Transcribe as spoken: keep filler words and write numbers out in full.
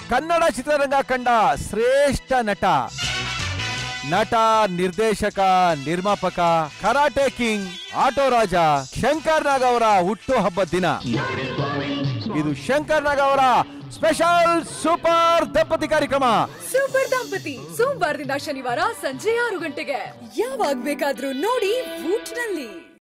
ಕನ್ನಡ ಚಿತ್ರರಂಗ ಕಂಡ ಶ್ರೇಷ್ಠ ನಟ ನಟ ನಿರ್ದೇಶಕ ನಿರ್ಮಾಪಕ karate king auto Raja Shankar Nag ಅವರ ಹುಟ್ಟು ಹಬ್ಬದ ದಿನ. ಇದು ಶಂಕರ್ ನಾಗ್ ಅವರ ಸ್ಪೆಷಲ್ ಸೂಪರ್ ದಂಪತಿ ಕಾರ್ಯಕ್ರಮ. ಸೂಪರ್ ದಂಪತಿ ಸೋಮವಾರದಿಂದ ಶನಿವಾರ ಸಂಜೆ ಆರು ಗಂಟೆಗೆ ಯಾವಾಗ ಬೇಕಾದ್ರೂ ನೋಡಿ ವೂಟ್ ನಲ್ಲಿ.